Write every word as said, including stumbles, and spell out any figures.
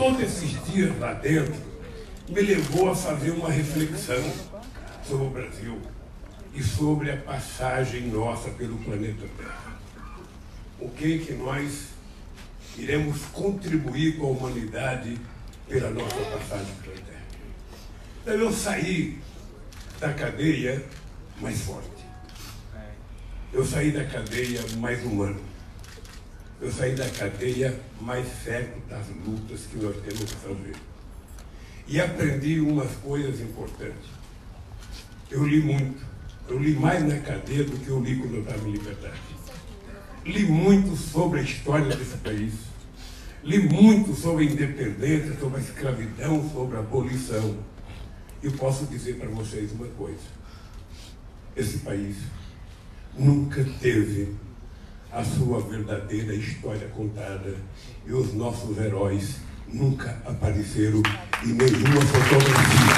todos esses dias lá dentro me levou a fazer uma reflexão sobre o Brasil e sobre a passagem nossa pelo planeta Terra. O que que nós iremos contribuir com a humanidade pela nossa passagem pela Terra. Então eu saí da cadeia mais forte. Eu saí da cadeia mais humano. Eu saí da cadeia mais certo das lutas que nós temos que fazer. E aprendi umas coisas importantes. Eu li muito. Eu li mais na cadeia do que eu li quando eu estava em liberdade. Li muito sobre a história desse país. Li muito sobre a independência, sobre a escravidão, sobre a abolição. E posso dizer para vocês uma coisa. Esse país nunca teve a sua verdadeira história contada. E os nossos heróis nunca apareceram em nenhuma fotografia.